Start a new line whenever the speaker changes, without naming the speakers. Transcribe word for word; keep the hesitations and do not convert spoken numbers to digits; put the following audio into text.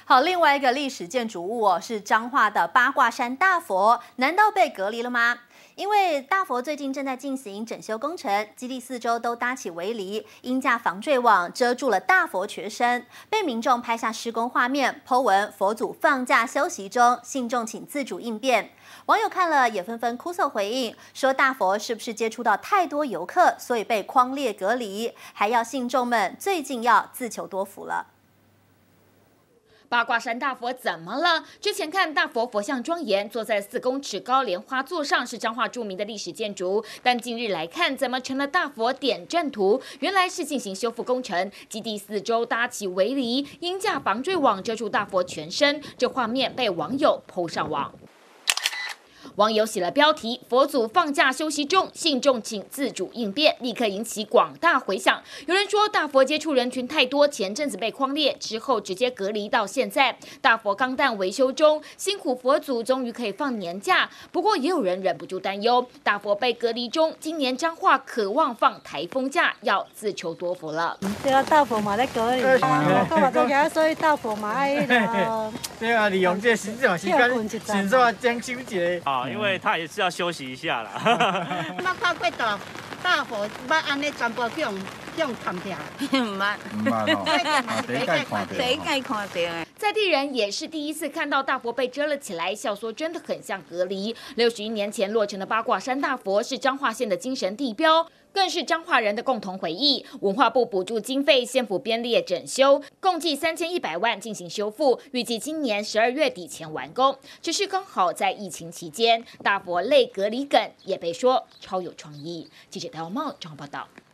好，另外一个历史建筑物哦，是彰化的八卦山大佛，难道被隔离了吗？因为大佛最近正在进行整修工程，基地四周都搭起围篱，鹰架防坠网遮住了大佛全身，被民众拍下施工画面，po文佛祖放假休息中，信众请自主应变。网友看了也纷纷哭诉回应，说大佛是不是接触到太多游客，所以被匡列隔离，还要信众们最近要自求多福了。
八卦山大佛怎么了？之前看大佛佛像庄严，坐在四公尺高莲花座上，是彰化著名的历史建筑。但近日来看，怎么成了大佛点阵图？原来是进行修复工程，基地四周搭起围篱，鹰架防坠网遮住大佛全身。这画面被网友po上网。网友写了标题“佛祖放假休息中，信众请自主应变”，立刻引起广大回响。有人说大佛接触人群太多，前阵子被匡列，之后直接隔离到现在。大佛钢弹维修中，辛苦佛祖终于可以放年假。不过也有人忍不住担忧，大佛被隔离中，今年彰化渴望放台风假，要自求多福了。
对啊，大佛嘛在隔离，干嘛做起所以大佛嘛爱那
对啊，利用这个时阵时间，先做装修一下。
啊，因为他也是要休息一下啦。
捌看过大大佛，捌安尼全部去用用砍掉，唔捌，
唔捌吼，第一届看到，
第一届看到。
在地人也是第一次看到大佛被遮了起来，笑说真的很像隔离。六十一年前落成的八卦山大佛是彰化县的精神地标，更是彰化人的共同回忆。文化部补助经费，县府编列整修，共计三千一百万进行修复，预计今年十二月底前完工。只是刚好在疫情期间，大佛类隔离梗也被说超有创意。记者戴耀茂综合报道。